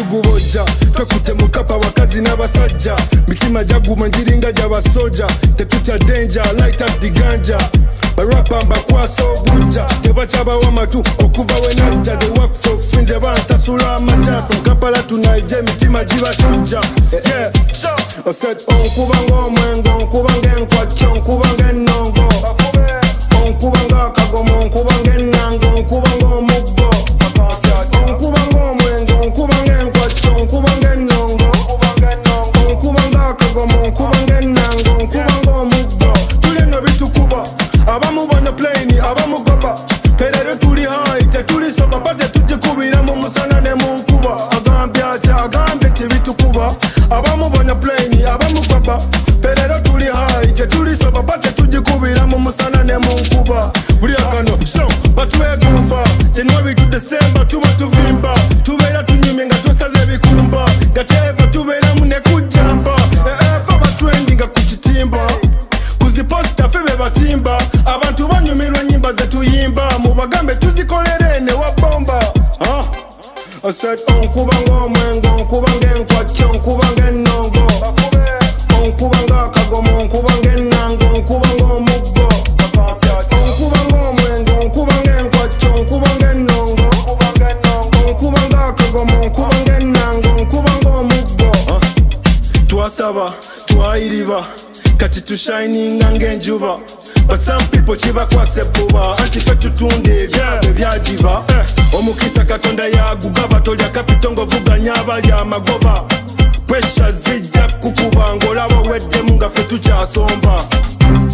tugubojja twekute mukapa wakazi n'abasajja mitima jaguma njiringa gy'abasoja tetutya danger light up the ganja barapa mbakwasa obujja tebakyabawa matu okuva we najja they work for free nze bansasula amata from Kampala to Niger mitima gibatujja yeah I said onkuba ng'omwengo onkuba ng'enkwacyo onkuba ng'ennongo onkuba ng'akagomo onkuba ng'ennango onkuba ng'omuggo onkuba ng'omwengo onkuba ng'enkwacyo onkuba ng'ennongo onkuba ng'akagomo onkuba ng'ennango onkuba ng'omuggo tuli no bitukuba abamu bana plane abamu goba perero tuli high tetuli soba bate tujikubira mu musana ne mu nkuba agambye tibitukuba abamu bana plane abamu goba perero tuli high tetuli soba bate tujikubira mu musana ne mu nkuba buli akano so batwegomba January to December tuba tuvimba tubeera tunyumye nga twasaze ebikumba gateva tubeera mu ne kujjamba fa batwendinga ku kitimba kuziposta febe batimba abantu banyumirwa nyimba zetuyimba mubagambe tuzikolere ne wabomba I said onkuba ng'omwengo onkuba ng'enkwacyo onkuba ng'ennongo onkuba ng'akagomo onkuba ng'ennango onkuba ng'omuggo onkuba ng'omwengo onkuba ng'enkwacyo onkuba ng'ennongo onkuba ng'akagomo onkuba ng'ennango onkuba ng'omuggo twasaba twayiriba kati tushininga ng'enjuba but some people kibakwasa ebbuba anti ffe tutunda ebyabwe byagiba omukisa katonda yagugaba tolya kapito ng'ovuganya abali amagoba pressure zijja kukuba ng'olaba weddemu nga ffe tukyasomba